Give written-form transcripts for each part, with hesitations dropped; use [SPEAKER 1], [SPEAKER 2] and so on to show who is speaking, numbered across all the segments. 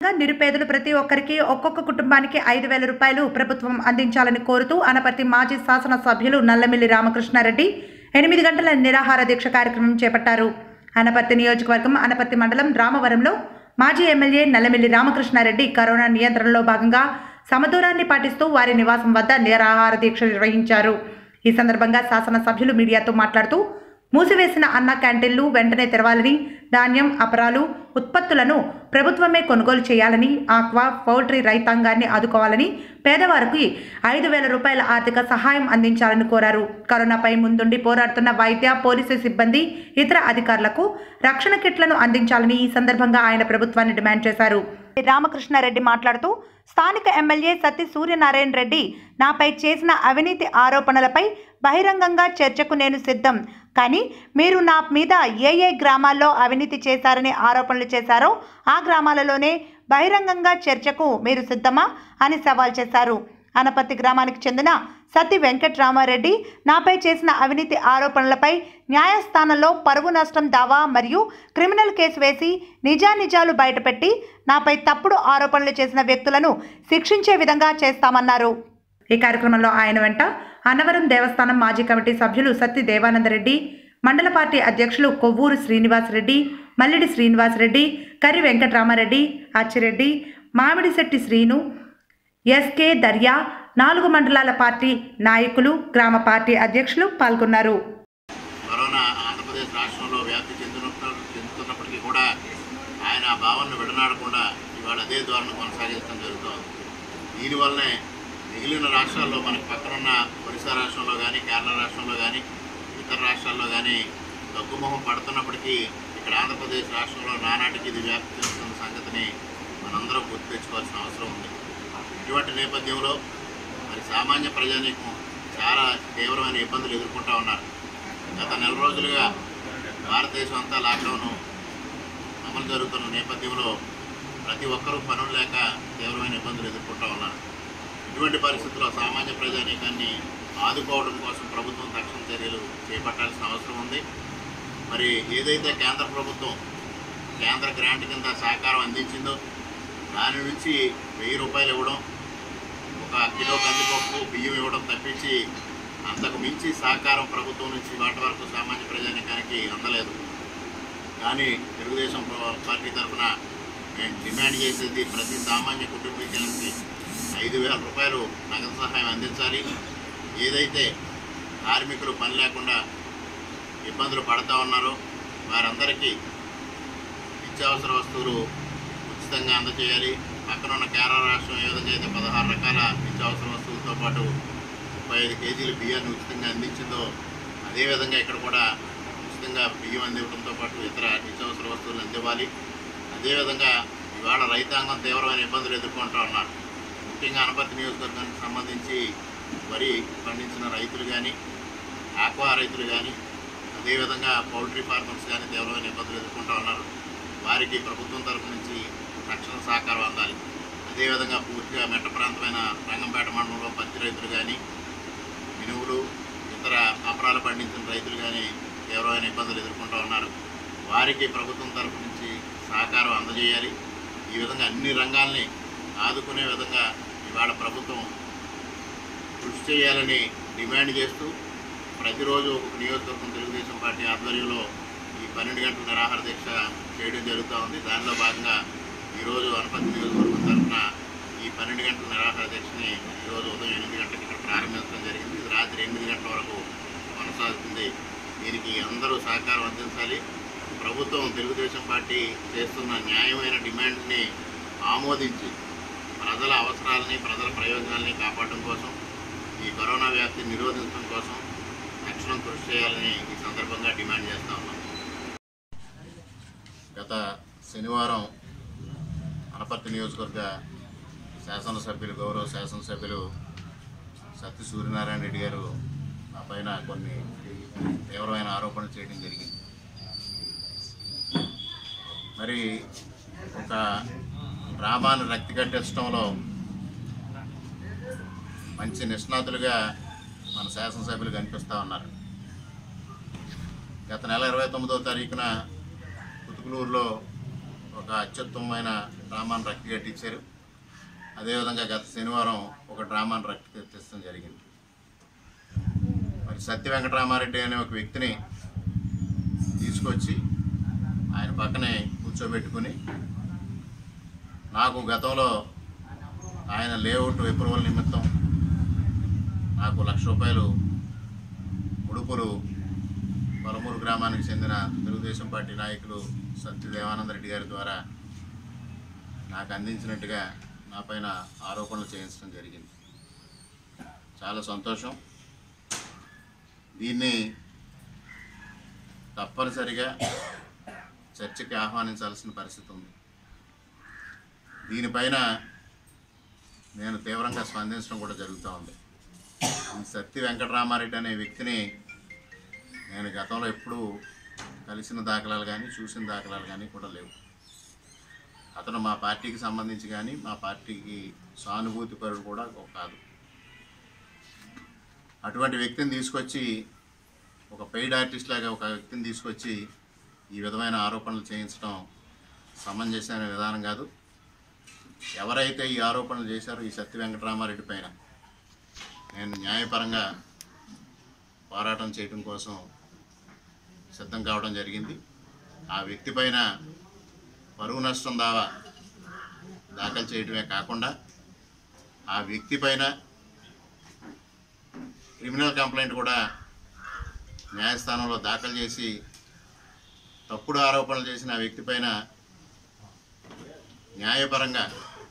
[SPEAKER 1] భాగంగా నిరుపేదలు ప్రతి ఒక్కరికి ఒక్కొక్క కుటుంబానికి 5,000 రూపాయలు ప్రభుత్వం అందించాలని కోరుతూ అనపర్తి మాజీ శాసనసభ్యులు నల్లమిల్లి రామకృష్ణారెడ్డి 8 గంటల నిరాహార దీక్ష కార్యక్రమం చేపట్టారు. అనపర్తి నియోజకవర్గం అనపర్తి మండలం రామవరంలో మాజీ ఎమ్మెల్యే నల్లమిల్లి రామకృష్ణారెడ్డి కరోనా నియంత్రణలో భాగంగా సమదూరాన్ని పాటిస్తూ వారి నివాసం వద్ద నిరాహార దీక్ష నిర్వహించారు. ఈ సందర్భంగా శాసనసభ్యులు మీడియాతో మాట్లాడుతూ మూసివేసిన అన్న క్యాంటీన్లు వెంటనే తెరవాలని, ధాన్యం, అపరాలు ఉత్పత్తులను ప్రభుత్వమే కొనుగోలు చేయాలని, ఆక్వా, పౌల్ట్రీ రైతాంగాన్ని ఆదుకోవాలని, పేదవారికి 5,000 రూపాయల ఆర్థిక సహాయం అందించాలని కోరారు. కరోనాపై ముందుండి పోరాడుతున్న వైద్య, పోలీసు సిబ్బంది, ఇతర అధికారులకు రక్షణ కిట్లను అందించాలని ఈ సందర్భంగా ఆయన ప్రభుత్వాన్ని డిమాండ్ చేశారు. రామకృష్ణారెడ్డి మాట్లాడుతూ స్థానిక ఎమ్మెల్యే సత్తి సూర్యనారాయణ రెడ్డి నాపై చేసిన అవినీతి ఆరోపణలపై బహిరంగంగా చర్చకు నేను సిద్ధం, కానీ మీరు నా మీద ఏ గ్రామాల్లో అవినీతి చేశారని ఆరోపణలు చేశారో ఆ గ్రామాలలోనే బహిరంగంగా చర్చకు మీరు సిద్ధమా అని సవాల్ చేశారు. అనపర్తి గ్రామానికి చెందిన సత్తి వెంకట్రామారెడ్డి నాపై చేసిన అవినీతి ఆరోపణలపై న్యాయస్థానంలో పరువు నష్టం దావా మరియు క్రిమినల్ కేసు వేసి నిజానిజాలు బయటపెట్టి నాపై తప్పుడు ఆరోపణలు చేసిన వ్యక్తులను శిక్షించే విధంగా చేస్తామన్నారు. ఈ కార్యక్రమంలో ఆయన వెంట అన్నవరం దేవస్థానం మాజీ కమిటీ సభ్యులు సత్తి దేవానందరెడ్డి, మండల పార్టీ అధ్యక్షులు కొవ్వూరు శ్రీనివాసరెడ్డి, మల్లిడి శ్రీనివాసరెడ్డి, కరి వెంకట్రామారెడ్డి, అచ్చిరెడ్డి, మామిడిశెట్టి శ్రీను, ఎస్కే దర్యా, 4 మండలాల పార్టీ నాయకులు, గ్రామ పార్టీ అధ్యక్షులు పాల్గొన్నారు.
[SPEAKER 2] కరోనా ఆంధ్రప్రదేశ్ రాష్ట్రంలో వ్యాప్తి చెందుతున్నప్పటికీ కూడా ఆయన ఆ భావనను విడనాడకుండా ఇవాళ అదే ధోరణి కొనసాగించడం జరుగుతుంది. దీనివల్లనే మిగిలిన రాష్ట్రాల్లో మనకు పక్కనున్న ఒరిస్సా రాష్ట్రంలో కానీ, కేరళ రాష్ట్రంలో కానీ, ఇతర రాష్ట్రాల్లో కానీ తగ్గుముఖం పడుతున్నప్పటికీ ఇక్కడ ఆంధ్రప్రదేశ్ రాష్ట్రంలో నానాటికి ఇది వ్యాప్తి చెందుతున్న సంగతిని మనందరం గుర్తు తెచ్చుకోవాల్సిన అవసరం ఉంది. ఇటువంటి నేపథ్యంలో మరి సామాన్య ప్రజానీకం చాలా తీవ్రమైన ఇబ్బందులు ఎదుర్కొంటూ ఉన్నారు. గత నెల రోజులుగా భారతదేశం అంతా లాక్డౌన్ అమలు జరుగుతున్న నేపథ్యంలో ప్రతి ఒక్కరూ పనులు లేక తీవ్రమైన ఇబ్బందులు ఎదుర్కొంటూ ఉన్నారు. ఇటువంటి పరిస్థితుల్లో సామాన్య ప్రజానీకాన్ని ఆదుకోవడం కోసం ప్రభుత్వం తక్షణ చర్యలు చేపట్టాల్సిన అవసరం ఉంది. మరి ఏదైతే కేంద్ర ప్రభుత్వం కేంద్ర గ్రాంట్ కింద సహకారం అందించిందో దాని నుంచి 1,000 రూపాయలు ఇవ్వడం, 1 కిలో కందిపప్పు, బియ్యం ఇవ్వడం తప్పించి అంతకు మించి సహకారం ప్రభుత్వం నుంచి వాటి వరకు సామాన్య ప్రజానీకానికి అందలేదు. కానీ తెలుగుదేశం పార్టీ తరఫున మేము డిమాండ్ చేసేది ప్రతి సామాన్య కుటుంబీకులకి 5,000 రూపాయలు నగదు సహాయం అందించాలి. ఏదైతే కార్మికులు పని లేకుండా ఇబ్బందులు పడుతూ ఉన్నారో వారందరికీ నిత్యావసర వస్తువులు ఉచితంగా అందజేయాలి. పక్కన ఉన్న కేరళ రాష్ట్రం ఏ విధంగా అయితే 16 రకాల నిత్యావసర వస్తువులతో పాటు 35 కేజీల బియ్యాన్ని ఉచితంగా అందించిందో అదేవిధంగా ఇక్కడ కూడా ఉచితంగా బియ్యం అందివ్వడంతో పాటు ఇతర నిత్యావసర వస్తువులు అందివ్వాలి. అదేవిధంగా ఇవాళ రైతాంగం తీవ్రమైన ఇబ్బందులు ఎదుర్కొంటూ ఉన్నారు. ముఖ్యంగా అనపర్తి నియోజకవర్గానికి సంబంధించి వరి పండించిన రైతులు కానీ, ఆక్వా రైతులు కానీ, అదేవిధంగా పౌల్ట్రీ ఫార్మర్స్ కానీ తీవ్రమైన ఇబ్బందులు ఎదుర్కొంటూ ఉన్నారు. వారికి ప్రభుత్వం తరఫు నుంచి రక్షణ సహకారం అందాలి. అదేవిధంగా పూర్తిగా మెట్ట ప్రాంతమైన రంగంపేట మండలంలో పత్తి రైతులు కానీ, మినువులు, ఇతర అపరాలు పండించిన రైతులు కానీ తీవ్రమైన ఇబ్బందులు ఎదుర్కొంటూ ఉన్నారు. వారికి ప్రభుత్వం తరఫు నుంచి సహకారం అందజేయాలి. ఈ విధంగా అన్ని రంగాల్ని ఆదుకునే విధంగా ఇవాళ ప్రభుత్వం కృషి చేయాలని డిమాండ్ చేస్తూ ప్రతిరోజు ఒక నియోజకవర్గం తెలుగుదేశం పార్టీ ఆధ్వర్యంలో ఈ 12 గంటల నిరాహార దీక్ష చేయడం జరుగుతూ ఉంది. దానిలో భాగంగా ఈరోజు అనపర్తి నియోజకవర్గం తరఫున ఈ 12 గంటల నిరాహార దీక్షని ఈరోజు ఉదయం 8 గంటలకు ఇక్కడ ప్రారంభించడం జరిగింది. ఇది రాత్రి 8 గంటల వరకు కొనసాగుతుంది. దీనికి అందరూ సహకారం అందించాలి. ప్రభుత్వం తెలుగుదేశం పార్టీ చేస్తున్న న్యాయమైన డిమాండ్ని ఆమోదించి ప్రజల అవసరాలని, ప్రజల ప్రయోజనాలని కాపాడడం కోసం, ఈ కరోనా వ్యాప్తిని నిరోధించడం కోసం తక్షణం కృషి చేయాలని ఈ సందర్భంగా డిమాండ్ చేస్తా ఉన్నాం. గత శనివారం అనపర్తి నియోజకవర్గ శాసనసభ్యులు, గౌరవ శాసనసభ్యులు సత్తి సూర్యనారాయణ రెడ్డి గారు ఆ పైన కొన్ని తీవ్రమైన ఆరోపణలు చేయడం జరిగింది. మరి ఒక గ్రామాన్ని రక్తి కట్టించడంలో మంచి నిష్ణాతులుగా మన శాసనసభ్యులు కనిపిస్తూ ఉన్నారు. గత నెల 29వ తారీఖున కుతుకులూరులో ఒక అత్యుత్తమమైన డ్రామాను రక్తిగట్టించారు. అదేవిధంగా గత శనివారం ఒక డ్రామాను రక్తిగట్టించడం జరిగింది. మరి సత్య వెంకటరామారెడ్డి అనే ఒక వ్యక్తిని తీసుకొచ్చి ఆయన పక్కనే కూర్చోబెట్టుకుని నాకు గతంలో ఆయన లేఅవుట్ అప్రూవల్ నిమిత్తం నాకు ₹1,00,000 ముడుపులు పలమూరు గ్రామానికి చెందిన తెలుగుదేశం పార్టీ నాయకులు సత్యదేవానంద రెడ్డి గారి ద్వారా నాకు అందించినట్టుగా నా పైన ఆరోపణలు చేయించడం జరిగింది. చాలా సంతోషం. దీన్ని తప్పనిసరిగా చర్చకి ఆహ్వానించాల్సిన పరిస్థితి ఉంది. దీనిపైన నేను తీవ్రంగా స్పందించడం కూడా జరుగుతూ ఉంది. ఈ సత్య వెంకటరామారెడ్డి అనే వ్యక్తిని నేను గతంలో ఎప్పుడూ కలిసిన దాఖలాలు కానీ చూసిన దాఖలాలు కానీ కూడా లేవు. అతను మా పార్టీకి సంబంధించి కానీ మా పార్టీకి సానుభూతిపరుడు కూడా కాదు. అటువంటి వ్యక్తిని తీసుకొచ్చి ఒక పెయిడ్ ఆర్టిస్ట్ లాగా ఒక వ్యక్తిని తీసుకొచ్చి ఈ విధమైన ఆరోపణలు చేయించడం సమంజసమైన విధానం కాదు. ఎవరైతే ఈ ఆరోపణలు చేశారో ఈ సత్య వెంకటరామారెడ్డి పైన నేను న్యాయపరంగా పోరాటం చేయడం కోసం సిద్ధం కావడం జరిగింది. ఆ వ్యక్తి పైన పరువు నష్టం దావా దాఖలు చేయడమే కాకుండా ఆ వ్యక్తి పైన క్రిమినల్ కంప్లైంట్ కూడా న్యాయస్థానంలో దాఖలు చేసి తప్పుడు ఆరోపణలు చేసిన ఆ వ్యక్తి పైన న్యాయపరంగా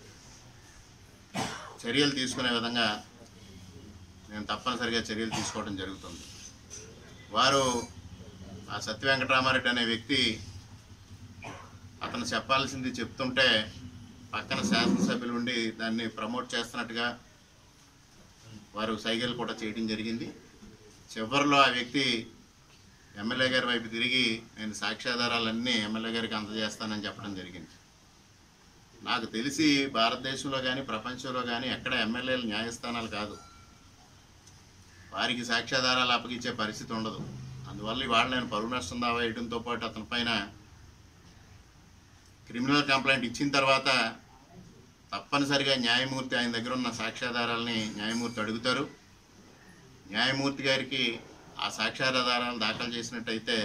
[SPEAKER 2] చర్యలు తీసుకునే విధంగా నేను తప్పనిసరిగా చర్యలు తీసుకోవడం జరుగుతుంది. వారు ఆ సత్య వెంకటరామారెడ్డి అనే వ్యక్తి అతను చెప్పాల్సింది చెప్తుంటే పక్కన శాసనసభ్యులు ఉండి దాన్ని ప్రమోట్ చేస్తున్నట్టుగా వారు సైగలు కూడా చేయడం జరిగింది. చివరిలో ఆ వ్యక్తి ఎమ్మెల్యే గారి వైపు తిరిగి నేను సాక్ష్యాధారాలన్నీ ఎమ్మెల్యే గారికి అందజేస్తానని చెప్పడం జరిగింది. నాకు తెలిసి భారతదేశంలో కానీ ప్రపంచంలో కానీ ఎక్కడ ఎమ్మెల్యేలు న్యాయస్థానాలు కాదు, వారికి సాక్ష్యాధారాలు అప్పగించే పరిస్థితి ఉండదు. అందువల్ల ఇవాళ నేను పరువు నష్టం దావా వేయడంతో పాటు అతని పైన క్రిమినల్ కంప్లైంట్ ఇచ్చిన తర్వాత తప్పనిసరిగా న్యాయమూర్తి ఆయన దగ్గర ఉన్న సాక్ష్యాధారాలని న్యాయమూర్తి అడుగుతారు. న్యాయమూర్తి గారికి ఆ సాక్ష్యాధారాలను దాఖలు చేసినట్టయితే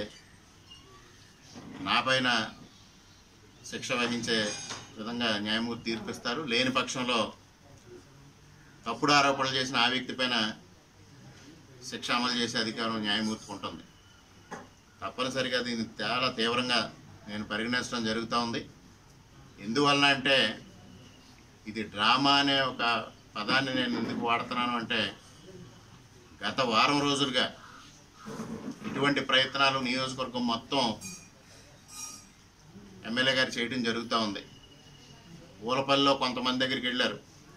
[SPEAKER 2] నా పైన శిక్ష వహించే విధంగా న్యాయమూర్తి తీర్పిస్తారు. లేని పక్షంలో తప్పుడు ఆరోపణలు చేసిన ఆ వ్యక్తి పైన శిక్ష అమలు చేసే అధికారం న్యాయమూర్తికి ఉంటుంది. తప్పనిసరిగా దీన్ని చాలా తీవ్రంగా నేను పరిగణించడం జరుగుతూ ఉంది. ఎందువలన అంటే ఇది డ్రామా అనే ఒక పదాన్ని నేను ఎందుకు వాడుతున్నాను అంటే గత వారం రోజులుగా ఇటువంటి ప్రయత్నాలు నియోజకవర్గం మొత్తం ఎమ్మెల్యే గారు చేయడం జరుగుతూ ఉంది. ఊలపల్లిలో కొంతమంది దగ్గరికి వెళ్ళారు.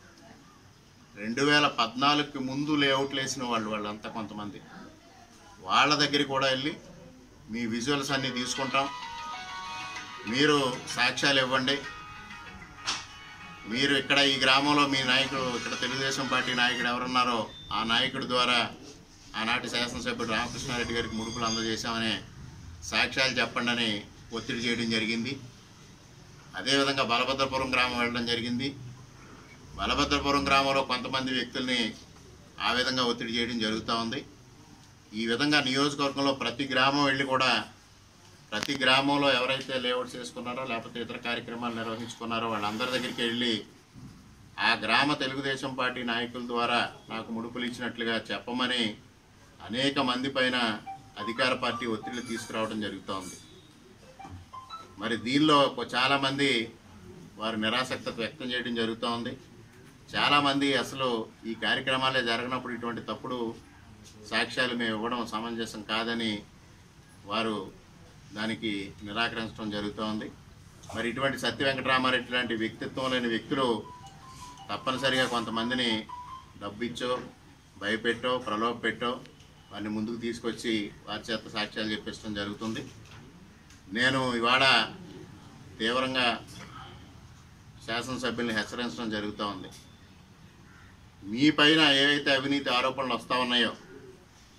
[SPEAKER 2] 2014కి ముందు లేఅవుట్లు వేసిన వాళ్ళంతా కొంతమంది వాళ్ళ దగ్గరికి కూడా వెళ్ళి మీ విజువల్స్ అన్నీ తీసుకుంటాం, మీరు సాక్ష్యాలు ఇవ్వండి, మీరు ఇక్కడ ఈ గ్రామంలో మీ నాయకుడు ఇక్కడ తెలుగుదేశం పార్టీ నాయకుడు ఎవరున్నారో ఆ నాయకుడి ద్వారా ఆనాటి శాసనసభ్యుడు రామకృష్ణారెడ్డి గారికి ముడుపులు అందజేశామనే సాక్ష్యాలు చెప్పండి అని ఒత్తిడి చేయడం జరిగింది. అదేవిధంగా బలభద్రపురం గ్రామం వెళ్ళడం జరిగింది. బలభద్రపురం గ్రామంలో కొంతమంది వ్యక్తుల్ని ఆ విధంగా ఒత్తిడి చేయడం జరుగుతూ ఉంది. ఈ విధంగా నియోజకవర్గంలో ప్రతి గ్రామం వెళ్ళి కూడా ప్రతి గ్రామంలో ఎవరైతే లేఅవుట్స్ వేసుకున్నారో లేకపోతే ఇతర కార్యక్రమాలు నిర్వహించుకున్నారో వాళ్ళందరి దగ్గరికి వెళ్ళి ఆ గ్రామ తెలుగుదేశం పార్టీ నాయకుల ద్వారా నాకు ముడుపులు ఇచ్చినట్లుగా చెప్పమని అనేక మంది పైన అధికార పార్టీ ఒత్తిళ్లు తీసుకురావడం జరుగుతూ ఉంది. మరి దీనిలో చాలామంది వారు నిరాసక్తత వ్యక్తం చేయడం జరుగుతూ ఉంది. చాలామంది అసలు ఈ కార్యక్రమాలే జరగనప్పుడు ఇటువంటి తప్పుడు సాక్ష్యాలు మేము ఇవ్వడం సమంజసం కాదని వారు దానికి నిరాకరించడం జరుగుతూ ఉంది. మరి ఇటువంటి సత్య వెంకటరామారెడ్డి లాంటి వ్యక్తిత్వం లేని వ్యక్తులు తప్పనిసరిగా కొంతమందిని డబ్బిచ్చో భయపెట్టో ప్రలోభ పెట్టో వారిని ముందుకు తీసుకొచ్చి వారి చేత సాక్ష్యాలు చెప్పించడం జరుగుతుంది. నేను ఇవాళ తీవ్రంగా శాసనసభ్యుల్ని హెచ్చరించడం జరుగుతూ ఉంది. మీ పైన ఏవైతే అవినీతి ఆరోపణలు వస్తూ ఉన్నాయో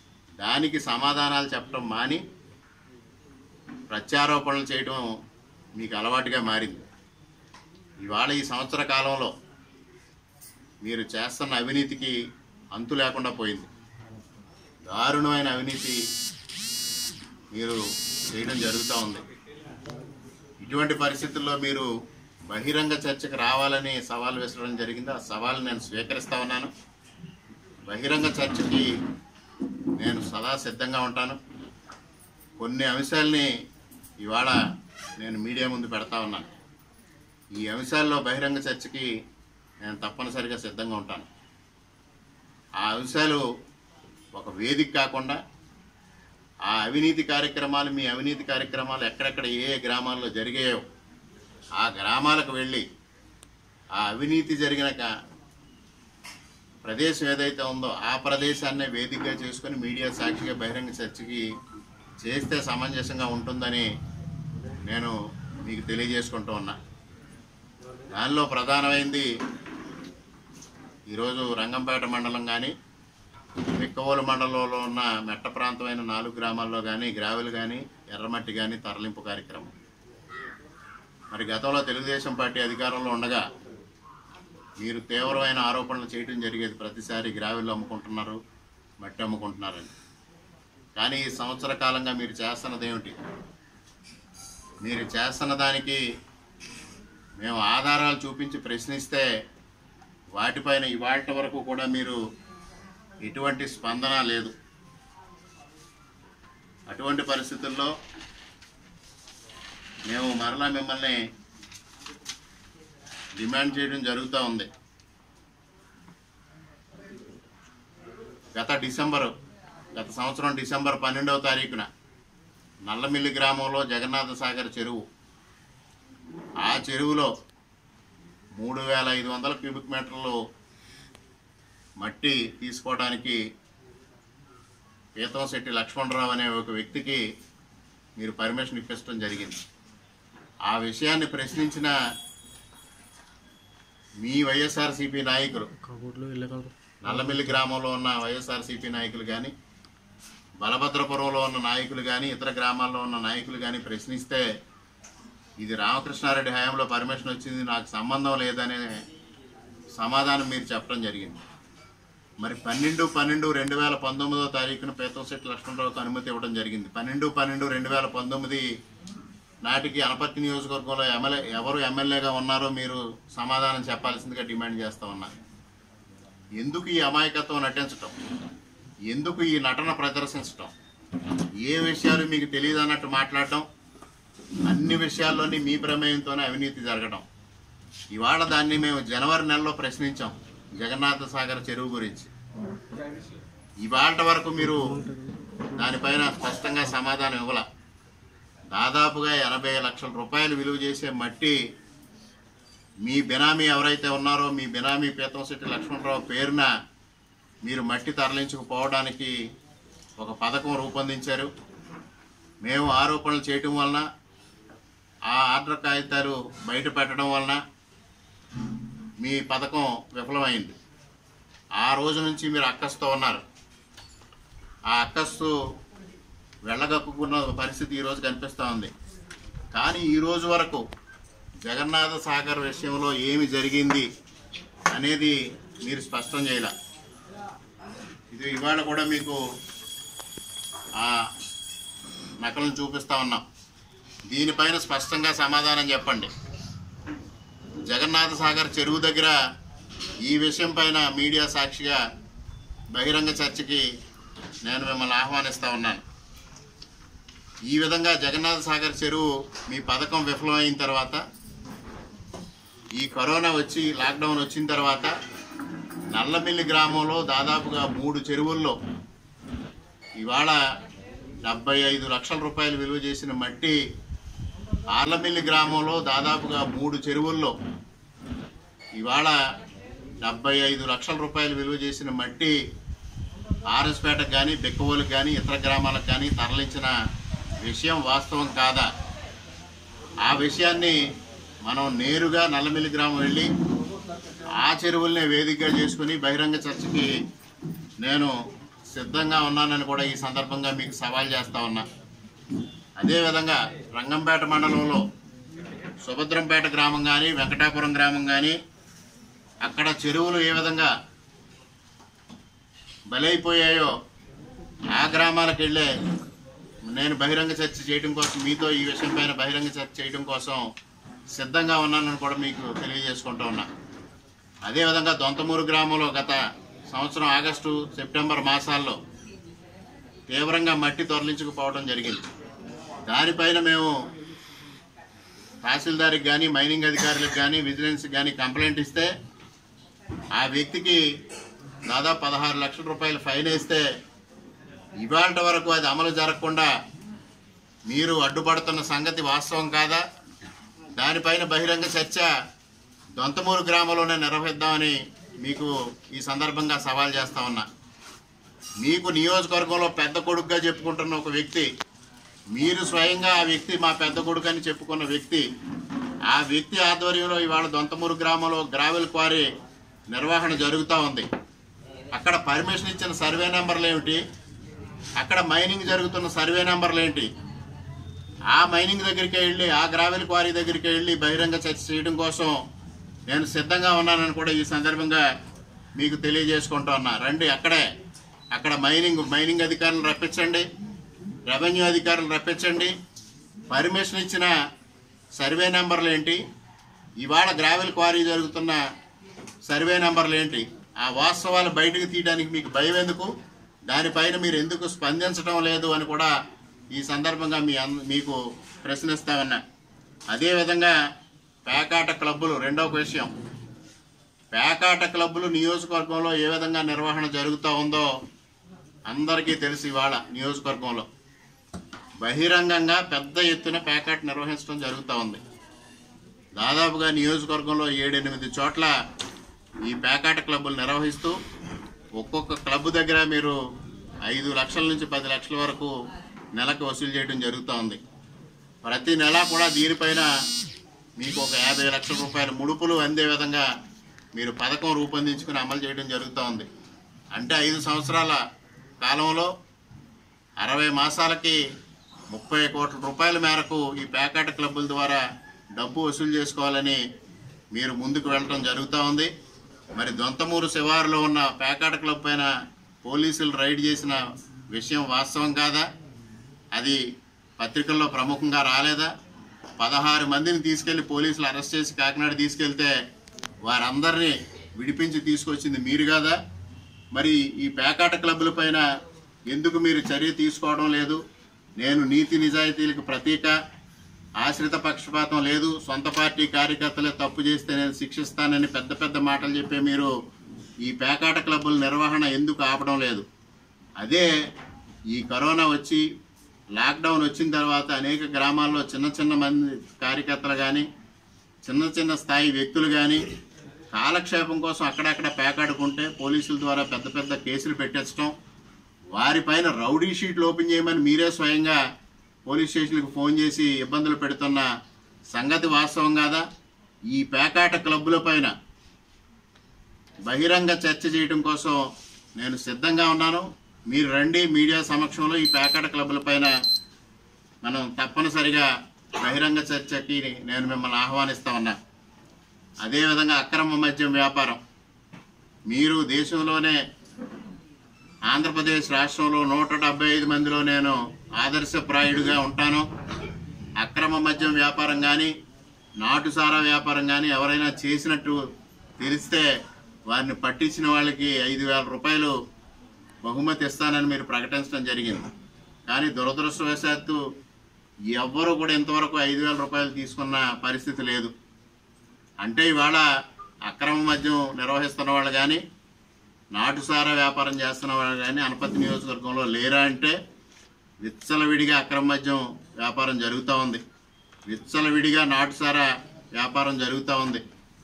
[SPEAKER 2] దానికి సమాధానాలు చెప్పడం మాని ప్రత్యారోపణలు చేయడం మీకు అలవాటుగా మారింది. ఇవాళ ఈ సంవత్సర కాలంలో మీరు చేస్తున్న అవినీతికి అంతు లేకుండా పోయింది. దారుణమైన అవినీతి మీరు చేయడం జరుగుతూ ఉంది. ఇటువంటి పరిస్థితుల్లో మీరు బహిరంగ చర్చకు రావాలని సవాల్ విసరడం జరిగింది. ఆ సవాల్ నేను స్వీకరిస్తా ఉన్నాను. బహిరంగ చర్చకి నేను సదా సిద్ధంగా ఉంటాను. కొన్ని అంశాలని ఇవాళ నేను మీడియా ముందు పెడతా ఉన్నాను. ఈ అంశాల్లో బహిరంగ చర్చకి నేను తప్పనిసరిగా సిద్ధంగా ఉంటాను. ఆ అంశాలు ఒక వేదిక కాకుండా ఆ అవినీతి కార్యక్రమాలు, మీ అవినీతి కార్యక్రమాలు ఎక్కడెక్కడ ఏ గ్రామాల్లో జరిగాయో ఆ గ్రామాలకు వెళ్ళి ఆ అవినీతి జరిగిన ప్రదేశం ఏదైతే ఉందో ఆ ప్రదేశాన్నే వేదికగా చేసుకొని మీడియా సాక్షిగా బహిరంగ చర్చకి చేస్తే సమంజసంగా ఉంటుందని నేను మీకు తెలియజేసుకుంటూ ఉన్నా. దానిలో ప్రధానమైంది ఈరోజు రంగంపేట మండలం కానీ, బిక్కవోలు మండలంలో ఉన్న మెట్ట ప్రాంతమైన 4 గ్రామాల్లో కానీ గ్రావెల్ కానీ ఎర్రమట్టి కానీ తరలింపు కార్యక్రమం. మరి గతంలో తెలుగుదేశం పార్టీ అధికారంలో ఉండగా మీరు తీవ్రమైన ఆరోపణలు చేయడం జరిగేది. ప్రతిసారి గ్రావెల్ అమ్ముకుంటున్నారు, మట్టి అమ్ముకుంటున్నారని. కానీ ఈ సంవత్సర కాలంగా మీరు చేస్తున్నది ఏమిటి? మీరు చేస్తున్న దానికి మేము ఆధారాలు చూపించి ప్రశ్నిస్తే వాటిపైన ఇవాళ వరకు కూడా మీరు ఎటువంటి స్పందన లేదు. అటువంటి పరిస్థితుల్లో మేము మరలా మిమ్మల్ని డిమాండ్ చేయడం జరుగుతూ ఉంది. గత సంవత్సరం డిసెంబర్ 12వ తారీఖున నల్లమిల్లి గ్రామంలో జగన్నాథ సాగర్ చెరువు, ఆ చెరువులో 3500 క్యూబిక్ మీటర్లు మట్టి తీసుకోవడానికి పీతంశెట్టి లక్ష్మణరావు అనే ఒక వ్యక్తికి మీరు పర్మిషన్ ఇప్పించడం జరిగింది. ఆ విషయాన్ని ప్రశ్నించిన మీ వైఎస్ఆర్సీపీ నాయకులు, నల్లమిల్లి గ్రామంలో ఉన్న వైఎస్ఆర్సీపీ నాయకులు కానీ, బలభద్రపురంలో ఉన్న నాయకులు కానీ, ఇతర గ్రామాల్లో ఉన్న నాయకులు కానీ ప్రశ్నిస్తే ఇది రామకృష్ణారెడ్డి హయాంలో పర్మిషన్ వచ్చింది, నాకు సంబంధం లేదనే సమాధానం మీరు చెప్పడం జరిగింది. మరి 12/12/2019 తారీఖున పీతంశెట్టి లక్ష్మణరావుకు అనుమతి ఇవ్వడం జరిగింది. 12/12/2019 నాటికి అనపర్తి నియోజకవర్గంలో ఎవరు ఎమ్మెల్యేగా ఉన్నారో మీరు సమాధానం చెప్పాల్సిందిగా డిమాండ్ చేస్తూ ఉన్నారు. ఎందుకు ఈ అమాయకత్వం నటించటం? ఎందుకు ఈ నటన ప్రదర్శించటం? ఏ విషయాలు మీకు తెలియదు అన్నట్టు మాట్లాడటం, అన్ని విషయాల్లోని మీ ప్రమేయంతోనే అవినీతి జరగడం. ఇవాళ దాన్ని మేము జనవరి నెలలో ప్రశ్నించాం, జగన్నాథ సాగర్ చెరువు గురించి. ఇవాళ వరకు మీరు దానిపైన స్పష్టంగా సమాధానం ఇవ్వాల. దాదాపుగా 80 లక్షల రూపాయలు విలువ చేసే మట్టి మీ బినామీ ఎవరైతే ఉన్నారో మీ బినామీ పీతంశెట్టి లక్ష్మణరావు పేరున మీరు మట్టి తరలించుకుపోవడానికి ఒక పథకం రూపొందించారు. మేము ఆరోపణలు చేయటం వలన, ఆ ఆర్డర్ కాగితాలు బయట పెట్టడం వలన మీ పథకం విఫలమైంది. ఆ రోజు నుంచి మీరు అక్కస్తో ఉన్నారు. ఆ అక్కస్సు వెళ్ళగక్కున్న పరిస్థితి ఈరోజు కనిపిస్తూ ఉంది. కానీ ఈరోజు వరకు జగన్నాథ సాగర్ విషయంలో ఏమి జరిగింది అనేది మీరు స్పష్టం చేయాల. ఇది ఇవాళ కూడా మీకు ఆ నకలను చూపిస్తూ ఉన్నాం. దీనిపైన స్పష్టంగా సమాధానం చెప్పండి. జగన్నాథ సాగర్ చెరువు దగ్గర ఈ విషయం పైన మీడియా సాక్షిగా బహిరంగ చర్చకి నేను మిమ్మల్ని ఆహ్వానిస్తూ ఉన్నాను. ఈ విధంగా జగన్నాథ సాగర్ చెరువు మీ పథకం విఫలమైన తర్వాత, ఈ కరోనా వచ్చి లాక్డౌన్ వచ్చిన తర్వాత నల్లమిల్లి గ్రామంలో దాదాపుగా 3 చెరువుల్లో ఇవాళ 75 లక్షల రూపాయలు విలువ చేసిన మట్టి, ఆర్లమిల్లి గ్రామంలో దాదాపుగా 3 చెరువుల్లో ఇవాళ 75 లక్షల రూపాయలు విలువ చేసిన మట్టి ఆర్ఎస్పేటకు కానీ, బెక్కవోలుకు కానీ, ఇతర గ్రామాలకు కానీ తరలించిన విషయం వాస్తవం కాదా? ఆ విషయాన్ని మనం నేరుగా నల్లమిల్లి గ్రామం వెళ్ళి ఆ చెరువుల్నే వేదికగా చేసుకుని బహిరంగ చర్చకి నేను సిద్ధంగా ఉన్నానని కూడా ఈ సందర్భంగా మీకు సవాల్ చేస్తూ ఉన్నా. అదేవిధంగా రంగంపేట మండలంలో సుభద్రంపేట గ్రామం కానీ వెంకటాపురం గ్రామం కానీ అక్కడ చెరువులు ఏ విధంగా బలైపోయాయో ఆ గ్రామాలకు వెళ్ళే నేను బహిరంగ చర్చ చేయడం కోసం మీతో ఈ విషయం పైన బహిరంగ చర్చ చేయడం కోసం సిద్ధంగా ఉన్నానని కూడా మీకు తెలియజేసుకుంటూ ఉన్నా. అదేవిధంగా దొంతమూరు గ్రామంలో గత సంవత్సరం ఆగస్టు సెప్టెంబర్ మాసాల్లో తీవ్రంగా మట్టి తొలగించుకుపోవడం జరిగింది. దానిపైన మేము తహసీల్దార్కి కానీ మైనింగ్ అధికారులకు కానీ విజిలెన్స్కి కానీ కంప్లైంట్ ఇస్తే ఆ వ్యక్తికి దాదాపు 16 లక్షల రూపాయలు ఫైన్ వేస్తే ఇవాళ వరకు అది అమలు జరగకుండా మీరు అడ్డుపడుతున్న సంగతి వాస్తవం కాదా? దానిపైన బహిరంగ చర్చ దొంతమూరు గ్రామంలోనే నిర్వహిద్దామని మీకు ఈ సందర్భంగా సవాల్ చేస్తా ఉన్నా. మీకు నియోజకవర్గంలో పెద్ద కొడుకుగా చెప్పుకుంటున్న ఒక వ్యక్తి, మీరు స్వయంగా ఆ వ్యక్తి మా పెద్ద కొడుకు అని చెప్పుకున్న వ్యక్తి, ఆ వ్యక్తి ఆధ్వర్యంలో ఇవాళ దొంతమూరు గ్రామంలో గ్రావెల్ క్వారీ నిర్వహణ జరుగుతూ ఉంది. అక్కడ పర్మిషన్ ఇచ్చిన సర్వే నెంబర్లు ఏమిటి, అక్కడ మైనింగ్ జరుగుతున్న సర్వే నెంబర్లు ఏంటి? ఆ మైనింగ్ దగ్గరికి వెళ్ళి, ఆ గ్రావెల్ క్వారీ దగ్గరికి వెళ్ళి బహిరంగ చర్చ చేయడం కోసం నేను సిద్ధంగా ఉన్నానని కూడా ఈ సందర్భంగా మీకు తెలియజేసుకుంటూ ఉన్నా. రండి, అక్కడ మైనింగ్ అధికారులను రప్పించండి, రెవెన్యూ అధికారులను రప్పించండి. పర్మిషన్ ఇచ్చిన సర్వే నెంబర్లు ఏంటి, ఇవాళ గ్రావెల్ క్వారీ జరుగుతున్న సర్వే నెంబర్లు ఏంటి, ఆ వాస్తవాలు బయటకు తీయడానికి మీకు భయం ఎందుకు? దానిపైన మీరు ఎందుకు స్పందించడం లేదు అని కూడా ఈ సందర్భంగా మీకు ప్రశ్నిస్తా ఉన్నా. అదేవిధంగా పేకాట క్లబ్బులు, రెండవ విషయం, పేకాట క్లబ్బులు నియోజకవర్గంలో ఏ విధంగా నిర్వహణ జరుగుతూ ఉందో అందరికీ తెలిసి ఇవాళ నియోజకవర్గంలో బహిరంగంగా పెద్ద ఎత్తున పేకాట నిర్వహించడం జరుగుతూ ఉంది. దాదాపుగా నియోజకవర్గంలో 7-8 చోట్ల ఈ పేకాట క్లబ్బులు నిర్వహిస్తూ ఒక్కొక్క క్లబ్ దగ్గర మీరు 5 లక్షల నుంచి 10 లక్షల వరకు నెలకు వసూలు చేయడం జరుగుతూ ఉంది. ప్రతి నెల కూడా దీనిపైన మీకు ఒక 50 లక్షల రూపాయల ముడుపులు అందే విధంగా మీరు పథకం రూపొందించుకుని అమలు చేయడం జరుగుతూ ఉంది. అంటే 5 సంవత్సరాల కాలంలో 60 మాసాలకి 30 కోట్ల రూపాయల మేరకు ఈ పేకాట క్లబ్బుల ద్వారా డబ్బు వసూలు చేసుకోవాలని మీరు ముందుకు వెళ్ళడం జరుగుతూ ఉంది. మరి దొంతమూరు శివారులో ఉన్న పేకాట క్లబ్ పైన పోలీసులు రైడ్ చేసిన విషయం వాస్తవం కాదా? అది పత్రికల్లో ప్రముఖంగా రాలేదా? 16 మందిని తీసుకెళ్లి పోలీసులు అరెస్ట్ చేసి కాకినాడ తీసుకెళ్తే వారందరినీ విడిపించి తీసుకొచ్చింది మీరు కాదా? మరి ఈ పేకాట క్లబ్బుల పైన ఎందుకు మీరు చర్య తీసుకోవడం లేదు? నేను నీతి నిజాయితీలకు ప్రతీక, ఆశ్రిత పక్షపాతం లేదు, సొంత పార్టీ కార్యకర్తలే తప్పు చేస్తే నేను శిక్షిస్తానని పెద్ద పెద్ద మాటలు చెప్పే మీరు ఈ పేకాట క్లబ్బుల నిర్వహణ ఎందుకు ఆపడం లేదు? అదే ఈ కరోనా వచ్చి లాక్డౌన్ వచ్చిన తర్వాత అనేక గ్రామాల్లో చిన్న మంది కార్యకర్తలు కానీ చిన్న స్థాయి వ్యక్తులు కానీ కాలక్షేపం కోసం అక్కడక్కడ పేకాడుకుంటే పోలీసుల ద్వారా పెద్ద కేసులు పెట్టించడం, వారిపైన రౌడీ షీట్లు ఓపెన్ చేయమని మీరే స్వయంగా పోలీస్ స్టేషన్లకు ఫోన్ చేసి ఇబ్బందులు పెడుతున్న సంగతి వాస్తవం కాదా? ఈ పేకాట క్లబ్బుల పైన బహిరంగ చర్చ చేయడం కోసం నేను సిద్ధంగా ఉన్నాను. మీరు రండి, మీడియా సమక్షంలో ఈ పేకాట క్లబ్బుల పైన మనం తప్పనిసరిగా బహిరంగ చర్చకి నేను మిమ్మల్ని ఆహ్వానిస్తా ఉన్నా. అదేవిధంగా అక్రమ మద్యం వ్యాపారం, మీరు దేశంలోనే ఆంధ్రప్రదేశ్ రాష్ట్రంలో 175 మందిలో నేను ఆదర్శప్రాయుడిగా ఉంటాను. అక్రమ మద్యం వ్యాపారం కానీ నాటుసారా వ్యాపారం కానీ ఎవరైనా చేసినట్టు తెలిస్తే వారిని పట్టించిన వాళ్ళకి 5,000 రూపాయలు బహుమతి ఇస్తానని మీరు ప్రకటించడం జరిగింది. కానీ దురదృష్టవశాత్తు ఎవ్వరూ కూడా ఇంతవరకు 5,000 రూపాయలు తీసుకున్న పరిస్థితి లేదు. అంటే ఇవాళ అక్రమ మద్యం నిర్వహిస్తున్న వాళ్ళు కానీ నాటుసారా వ్యాపారం చేస్తున్న వాళ్ళు కానీ అనపర్తి నియోజకవర్గంలో లేరా అంటే విచ్చలవిడిగా అక్రమ మద్యం వ్యాపారం జరుగుతూ ఉంది, విచ్చలవిడిగా నాటుసారా వ్యాపారం జరుగుతూ ఉంది.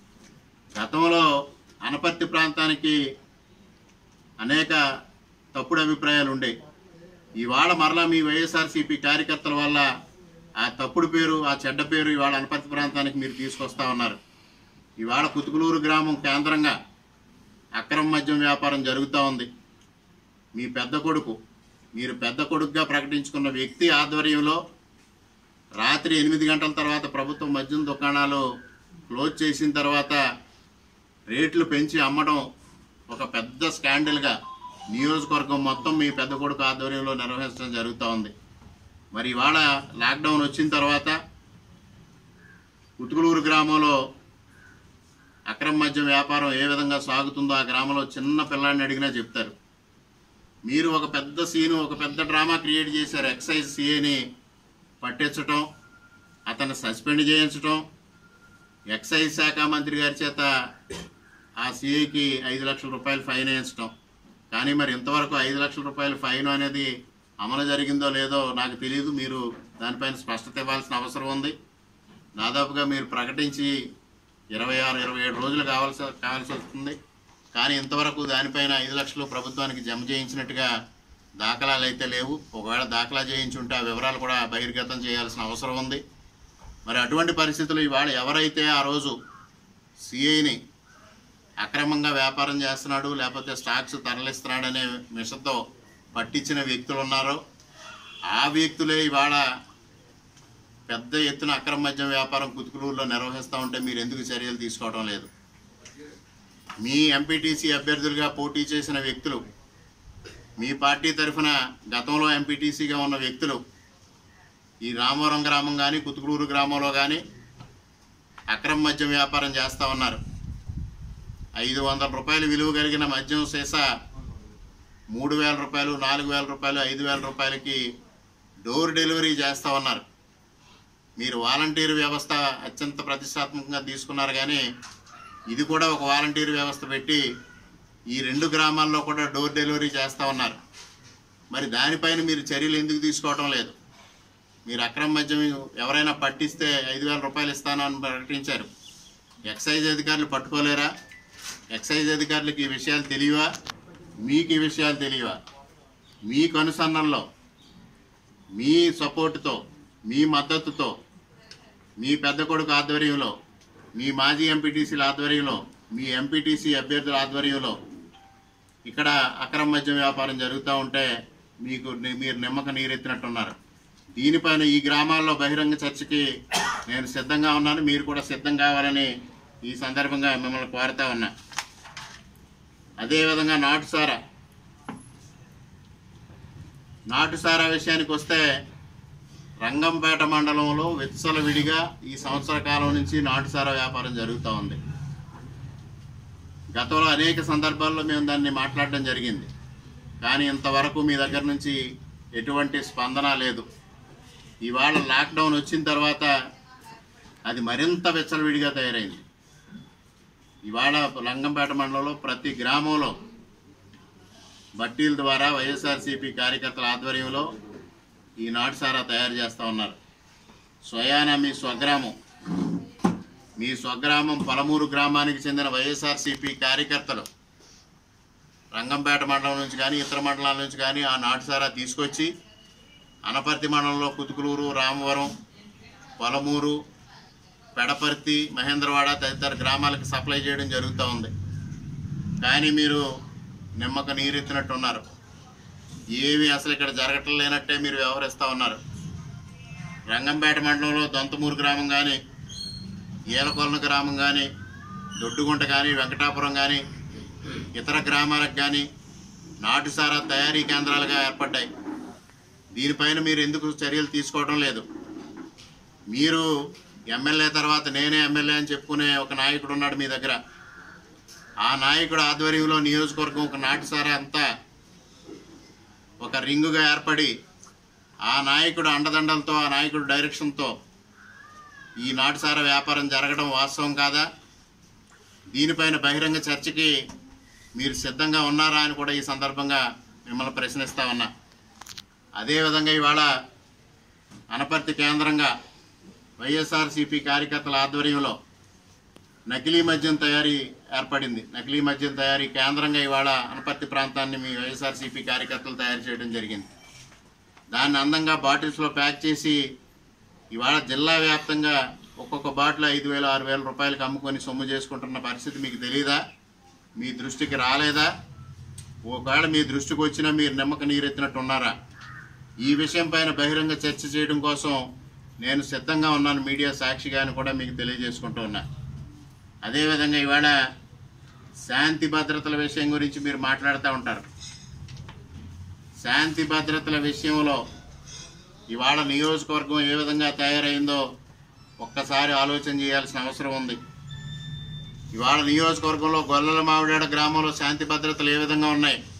[SPEAKER 2] గతంలో అనపర్తి ప్రాంతానికి అనేక తప్పుడు అభిప్రాయాలు ఉండేవి. ఇవాళ మరలా మీ వైఎస్ఆర్సీపీ కార్యకర్తల వల్ల ఆ తప్పుడు పేరు, ఆ చెడ్డ పేరు ఇవాళ అనపర్తి ప్రాంతానికి మీరు తీసుకొస్తా ఉన్నారు. ఇవాళ కుతుకులూరు గ్రామం కేంద్రంగా అక్రమ మద్యం వ్యాపారం జరుగుతూ ఉంది. మీ పెద్ద కొడుకు, మీరు పెద్ద కొడుకుగా ప్రకటించుకున్న వ్యక్తి ఆధ్వర్యంలో రాత్రి 8 గంటల తర్వాత ప్రభుత్వం మద్యం దుకాణాలు క్లోజ్ చేసిన తర్వాత రేట్లు పెంచి అమ్మడం ఒక పెద్ద స్కాండల్గా నియోజకవర్గం మొత్తం మీ పెద్ద కొడుకు ఆధ్వర్యంలో నిర్వహించడం జరుగుతూ ఉంది. మరి ఇవాళ లాక్డౌన్ వచ్చిన తర్వాత కుతుకులూరు గ్రామంలో అక్రమ మద్యం వ్యాపారం ఏ విధంగా సాగుతుందో ఆ గ్రామంలో చిన్న పిల్లాడిని అడిగినా చెప్తారు. మీరు ఒక పెద్ద సీను, ఒక పెద్ద డ్రామా క్రియేట్ చేశారు. ఎక్సైజ్ సిఏని పట్టించటం, అతన్ని సస్పెండ్ చేయించటం, ఎక్సైజ్ శాఖ మంత్రి గారి చేత ఆ సిఐకి 5 లక్షల రూపాయలు ఫైన్ వేయించడం. కానీ మరి ఇంతవరకు 5 లక్షల రూపాయలు ఫైన్ అనేది అమలు జరిగిందో లేదో నాకు తెలియదు. మీరు దానిపైన స్పష్టత ఇవ్వాల్సిన అవసరం ఉంది. దాదాపుగా మీరు ప్రకటించి 26-27 రోజులు కావాల్సి వస్తుంది. కానీ ఇంతవరకు దానిపైన 5 లక్షలు ప్రభుత్వానికి జమ చేయించినట్టుగా దాఖలాలు అయితే లేవు. ఒకవేళ దాఖలా చేయించుంటే ఆ వివరాలు కూడా బహిర్గతం చేయాల్సిన అవసరం ఉంది. మరి అటువంటి పరిస్థితులు ఇవాళ ఎవరైతే ఆ రోజు సిఐని అక్రమంగా వ్యాపారం చేస్తున్నాడు, లేకపోతే స్టాక్స్ తరలిస్తున్నాడనే మిషతో పట్టించిన వ్యక్తులు ఉన్నారో ఆ వ్యక్తులే ఇవాళ పెద్ద ఎత్తున అక్రమ మద్యం వ్యాపారం కుతుకులూరులో నిర్వహిస్తూ ఉంటే మీరు ఎందుకు చర్యలు తీసుకోవడం లేదు? మీ ఎంపీటీసీ అభ్యర్థులుగా పోటీ చేసిన వ్యక్తులు, మీ పార్టీ తరఫున గతంలో ఎంపీటీసీగా ఉన్న వ్యక్తులు ఈ రామవరం గ్రామం కానీ కుతుకులూరు గ్రామంలో కానీ అక్రమ మద్యం వ్యాపారం చేస్తూ ఉన్నారు. 500 రూపాయలు విలువ కలిగిన మద్యం సీసా 3,000 రూపాయలు, 4,000 రూపాయలు, 5,000 రూపాయలకి డోర్ డెలివరీ చేస్తూ ఉన్నారు. మీరు వాలంటీర్ వ్యవస్థ అత్యంత ప్రతిష్టాత్మకంగా తీసుకున్నారు. కానీ ఇది కూడా ఒక వాలంటీర్ వ్యవస్థ పెట్టి ఈ 2 గ్రామాల్లో కూడా డోర్ డెలివరీ చేస్తూ ఉన్నారు. మరి దానిపైన మీరు చర్యలు ఎందుకు తీసుకోవటం లేదు? మీరు అక్రమ మద్యం ఎవరైనా పట్టిస్తే 5,000 రూపాయలు ఇస్తాను అని ప్రకటించారు. ఎక్సైజ్ అధికారులు పట్టుకోలేరా? ఎక్సైజ్ అధికారులకు ఈ విషయాలు తెలియవా? మీకు ఈ విషయాలు తెలియవా? మీ కనుసన్నల్లో, మీ సపోర్టుతో, మీ మద్దతుతో, మీ పెద్ద కొడుకు ఆధ్వర్యంలో, మీ మాజీ ఎంపీటీసీల ఆధ్వర్యంలో, మీ ఎంపీటీసీ అభ్యర్థుల ఆధ్వర్యంలో ఇక్కడ అక్రమ మద్యం వ్యాపారం జరుగుతూ ఉంటే మీరు నిమ్మక నీరెత్తినట్టున్నారు. దీనిపైన ఈ గ్రామాల్లో బహిరంగ చర్చకి నేను సిద్ధంగా ఉన్నాను. మీరు కూడా సిద్ధం కావాలని ఈ సందర్భంగా మిమ్మల్ని కోరుతా ఉన్నా. అదేవిధంగా నాటు సారా విషయానికి వస్తే రంగంపేట మండలంలో విచ్చలవిడిగా ఈ సంవత్సర కాలం నుంచి నాటు సారా వ్యాపారం జరుగుతూ ఉంది. గతంలో అనేక సందర్భాల్లో మేము దాన్ని మాట్లాడడం జరిగింది. కానీ ఇంతవరకు మీ దగ్గర నుంచి ఎటువంటి స్పందన లేదు. ఇవాళ లాక్డౌన్ వచ్చిన తర్వాత అది మరింత విచ్చలవిడిగా తయారైంది. ఇవాళ రంగంపేట మండలంలో ప్రతి గ్రామంలో బట్టీల ద్వారా వైఎస్ఆర్సీపీ కార్యకర్తల ఆధ్వర్యంలో ఈ నాటు సారా తయారు చేస్తూ ఉన్నారు. స్వయాన మీ స్వగ్రామం పలమూరు గ్రామానికి చెందిన వైఎస్ఆర్సీపీ కార్యకర్తలు రంగంపేట మండలం నుంచి కానీ ఇతర మండలాల నుంచి కానీ ఆ నాటు సారా తీసుకొచ్చి అనపర్తి మండలంలో కుతుకులూరు, రామవరం, పలమూరు, పెడపర్తి, మహేంద్రవాడ తదితర గ్రామాలకు సప్లై చేయడం జరుగుతూ ఉంది. కానీ మీరు నిమ్మక నీరెత్తినట్టున్నారు. ఏవి అసలు ఇక్కడ జరగటం లేనట్టే మీరు వ్యవహరిస్తూ ఉన్నారు. రంగంపేట మండలంలో దొంతమూరు గ్రామం కానీ, ఏలకొలను గ్రామం కానీ, దొడ్డుగుంట కానీ, వెంకటాపురం కానీ ఇతర గ్రామాలకు కానీ నాటు సారా తయారీ కేంద్రాలుగా ఏర్పడ్డాయి. దీనిపైన మీరు ఎందుకు చర్యలు తీసుకోవడం లేదు? మీరు ఎమ్మెల్యే తర్వాత నేనే ఎమ్మెల్యే అని చెప్పుకునే ఒక నాయకుడు ఉన్నాడు మీ దగ్గర. ఆ నాయకుడు ఆధ్వర్యంలో నియోజకవర్గం ఒక నాటు సారా అంతా ఒక రింగుగా ఏర్పడి ఆ నాయకుడు అండదండలతో, ఆ నాయకుడు డైరెక్షన్తో ఈ నాటు సారా వ్యాపారం జరగడం వాస్తవం కాదా? దీనిపైన బహిరంగ చర్చకి మీరు సిద్ధంగా ఉన్నారా అని కూడా ఈ సందర్భంగా మిమ్మల్ని ప్రశ్నిస్తా ఉన్నా. అదేవిధంగా ఇవాళ అనపర్తి కేంద్రంగా వైఎస్ఆర్సీపీ కార్యకర్తల ఆధ్వర్యంలో నకిలీ మద్యం తయారీ ఏర్పడింది. నకిలీ మద్యం తయారీ కేంద్రంగా ఇవాళ అనపర్తి ప్రాంతాన్ని మీ వైఎస్ఆర్సీపీ కార్యకర్తలు తయారు చేయడం జరిగింది. దాన్ని అందంగా బాటిల్స్లో ప్యాక్ చేసి ఇవాళ జిల్లా వ్యాప్తంగా ఒక్కొక్క బాటిల్ 5,000-6,000 రూపాయలకు అమ్ముకొని సొమ్ము చేసుకుంటున్న పరిస్థితి మీకు తెలియదా? మీ దృష్టికి రాలేదా? ఒకవేళ మీ దృష్టికి వచ్చినా మీరు నిమ్మక నీరెత్తినట్టు ఉన్నారా? ఈ విషయం పైన బహిరంగ చర్చ చేయడం కోసం నేను సిద్ధంగా ఉన్నాను మీడియా సాక్షిగా అని కూడా మీకు తెలియజేసుకుంటూ ఉన్నా. అదేవిధంగా ఇవాళ శాంతి భద్రతల విషయం గురించి మీరు మాట్లాడుతూ ఉంటారు. శాంతి భద్రతల విషయంలో ఇవాళ నియోజకవర్గం ఏ విధంగా తయారైందో ఒక్కసారి ఆలోచన చేయాల్సిన అవసరం ఉంది. ఇవాళ నియోజకవర్గంలో గొల్లల మావిడాడ గ్రామంలో శాంతి భద్రతలు ఏ విధంగా ఉన్నాయి?